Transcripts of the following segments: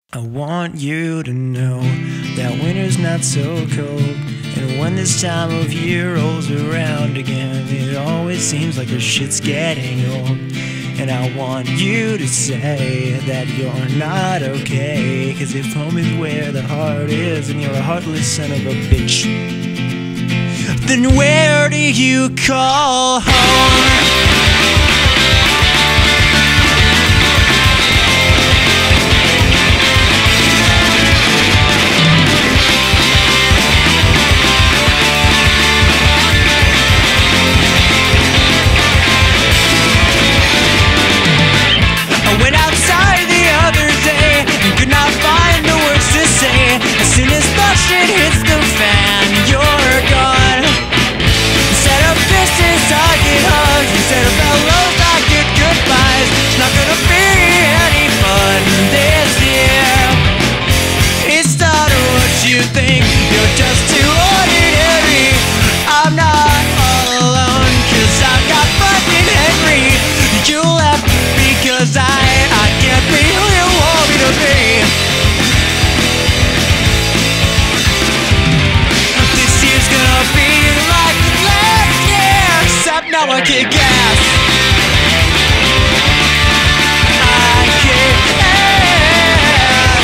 I want you to know that winter's not so cold, and when this time of year rolls around again, it always seems like your shit's getting old. And I want you to say that you're not okay, 'cause if home is where the heart is and you're a heartless son of a bitch, then where do you call home? Now I kick ass. I kick ass.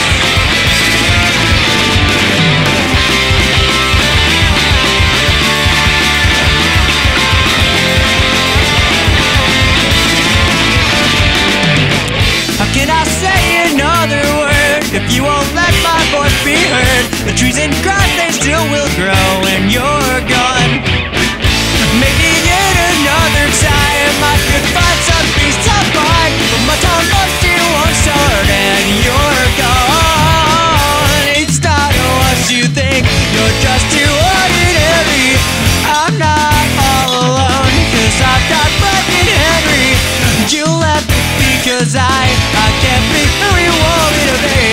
How can I say another word if you won't let my voice be heard? The trees and grass, they still will grow when you're gone. Maybe another time I could find some peace of mind, but my time lost, it won't start and you're gone. It's not what you think, you're just too ordinary. I'm not all alone, 'cause I've got fucking Henry. You left me because I can't be who you want me to be.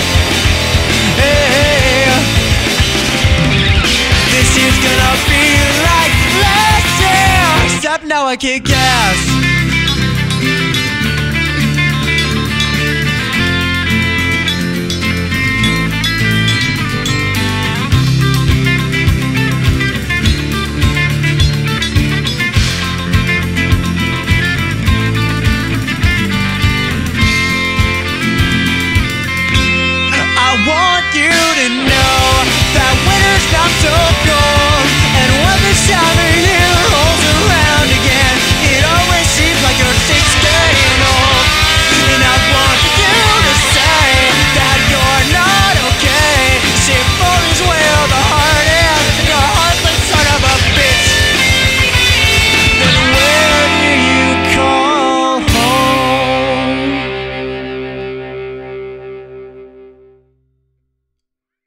Hey, this is gonna be like last year, except now I kick ass.